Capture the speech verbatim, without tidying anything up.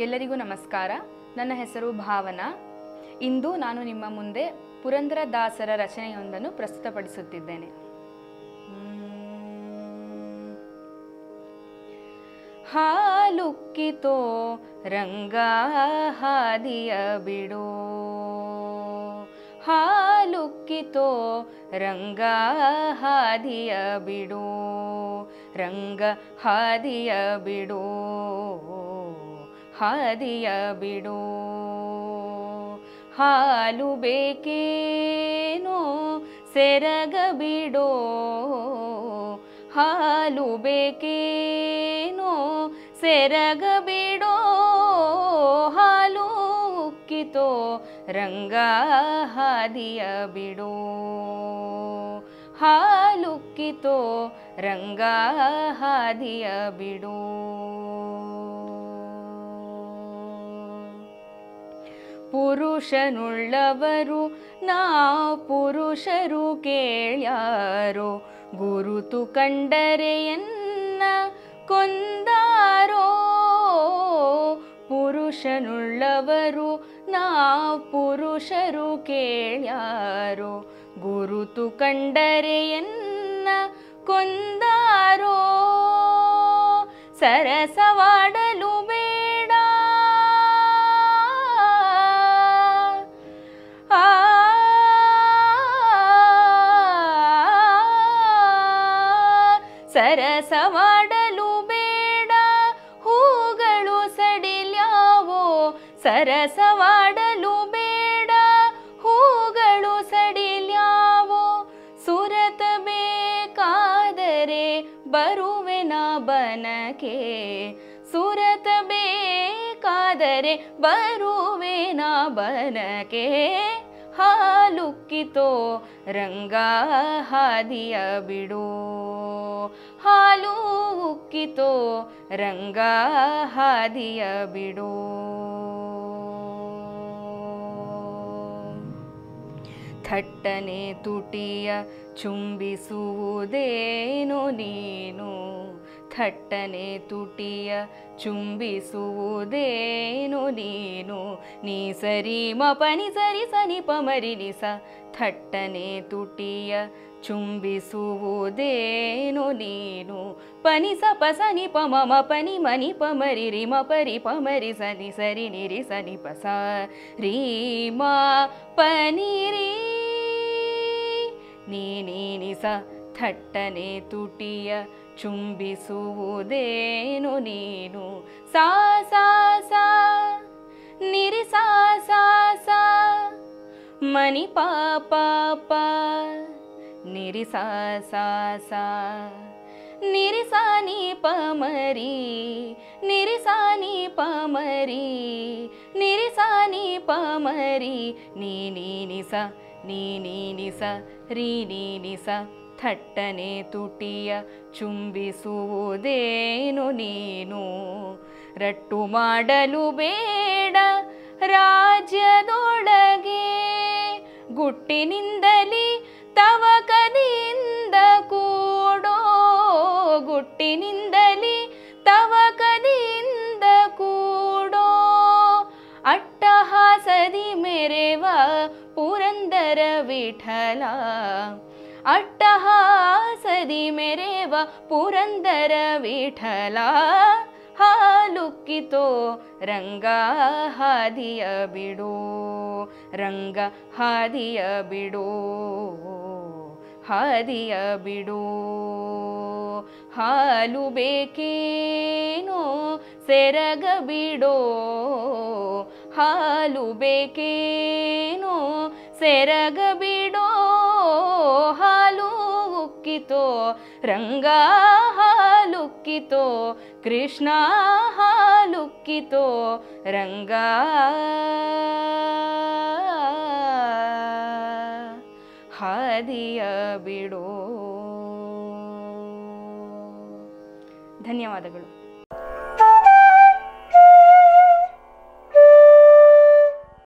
ಎಲ್ಲರಿಗೂ ನಮಸ್ಕಾರ. ನನ್ನ ಹೆಸರು ಭಾವನಾ. ಇಂದು ನಾನು ನಿಮ್ಮ ಮುಂದೆ ಪುರಂದರದಾಸರ ರಚನೆಯೊಂದನ್ನು ಪ್ರಸ್ತುತಪಡಿಸುತ್ತಿದ್ದೇನೆ. ಹಾಲುಕ್ಕಿತೋ ರಂಗ ಹಾದಿಯ ಬಿಡೋ, ಹಾಲುಕ್ಕಿತೋ ರಂಗ ಹಾದಿಯ ಬಿಡೋ, ರಂಗ ಹಾದಿಯ ಬಿಡೋ, ಹಾದಿಯ ಬಿಡೋ. ಹಾಲು ಬೇಕೇನೋ ಸೆರಗ ಬಿಡೋ, ಹಾಲು ಬೇಕೇನೋ ಸೆರಗ ಬಿಡೋ. ಹಾಲು ಉಕ್ಕಿತೋ ರಂಗ ಹಾದಿಯ ಬಿಡೋ, ಹಾಲುಕ್ಕಿತೋ ರಂಗ ಹಾದಿಯ ಬಿಡೋ. ಪುರುಷನುಳ್ಳವರು ನಾ ಪುರುಷರು ಕೇಳ್ಯಾರೋ, ಗುರುತು ಕಂಡರೆಯನ್ನ ಕೊಂದಾರೋ. ಪುರುಷನುಳ್ಳವರು ನಾ ಪುರುಷರು ಕೇಳ್ಯಾರೋ, ಗುರುತು ಕಂಡರೆಯನ್ನ ಕೊಂದಾರೋ. ಸರಸವಾಡಲು ಬೇಡ, ಸರಸವಾಡಲು ಬೇಡ, ಹೂಗಳು ಸಡಿಲ್ಯಾವೋ. ಸರಸವಾಡಲು ಬೇಡ, ಹೂಗಳು ಸಡಿಲ್ಯಾವೋ. ಸುರತ ಬೇಕಾದರೆ ಬರುವೆನ ಬನಕೆ, ಸುರತ ಬೇಕಾದರೆ ಬರುವೆನ ಬನಕೆ. ಹಾಲುಕ್ಕಿತೋ ರಂಗ ಹಾದಿಯ ಬಿಡೋ, ಹಾಲು ಉಕ್ಕಿತೋ ರಂಗ ಹಾದಿಯ ಬಿಡೋ. ಥಟ್ಟನೆ ತುಟಿಯ ಚುಂಬಿಸುವುದೇನೋ ನೀನು, ಥಟ್ಟನೆ ತುಟಿಯ ಚುಂಬಿಸುವುದೇನೋ ನೀನು. ನೀ ಸರಿ ಮ ಪನಿ ಸರಿ ಸನಿ ಪ ಮರಿ ನಿ ಸ. ಥಟ್ಟನೆ ತುಟಿಯ ಚುಂಬಿಸುವುದೇನೋ ನೀನು. ಪನಿ ಸ ಪ ಸನಿ ಪ ಮ ಮ ಪನಿ ಮನಿ ಪ ಮರಿ ರಿ ಮ ಪರಿ ಪ ಮರಿ ಸನಿ ಸರಿ ನಿ ರಿ ಸನಿ ಪ ಸ ರೀ ಮ ಪನಿ ರೀ ನೀ ನೀ ನಿ ಸ. ಥಟ್ಟನೆ ತುಟಿಯ ಚುಂಬಿಸುವುದೇನೋ ನೀನು. ಸಾ ಸಾ ಸಾ ನಿರಿ ಸಾ ಸಾ ಸಾ ಮನಿ ಪಾ ಪಾ ಪಾ ನಿರಿ ಸಾ ಸಾ ಸಾ ನಿರಿ ಸಾ ನಿ ಪ ಮರಿ ನಿರಿ ಸಾ ನಿ ಪ ಮರಿ ನಿರಿ ಸಾ ನಿ ಪ ಮರಿ ನೀ ನೀ ನಿ ಸ ನೀ ನೀ ನಿ ಸ ರೀ ನೀ ನಿ ಸ. ಥಟ್ಟನೆ ತುಟಿಯ ಚುಂಬಿಸುವುದೇನೋ ನೀನು. ರಟ್ಟು ಮಾಡಲು ಬೇಡ ರಾಜ್ಯದೊಳಗೆ, ಗುಟ್ಟಿನಿಂದಲಿ ತವಕದಿಂದ ಕೂಡೋ, ಗುಟ್ಟಿನಿಂದಲಿ ತವಕದಿಂದ ಕೂಡೋ. ಅಟ್ಟಹಾಸದಿ ಮೆರೆವ ಪುರಂದರ ವಿಠಲ, ಅಟ್ಟಹಾಸದಿ ಮೆರೆವ ಪುರಂದರ ವಿಠಲ. ಹಾಲುಕ್ಕಿತೋ ರಂಗ ಹಾದಿಯ ಬಿಡೋ, ರಂಗ ಹಾದಿಯ ಬಿಡೋ, ಹಾದಿಯ ಬಿಡೋ. ಹಾಲು ಬೇಕೇನೋ ಸೆರಗ ಬಿಡೋ, ಹಾಲು ಬೇಕೇನೋ ಸೆರಗ ಬಿಡೋ. ಹಾಲು ಉಕ್ಕಿತೋ ರಂಗ ಹಾಲುಕ್ಕಿತೋ, ಕೃಷ್ಣ ಹಾಲುಕ್ಕಿತೋ ರಂಗ ಹಾದಿಯ ಬಿಡೋ. ಧನ್ಯವಾದಗಳು.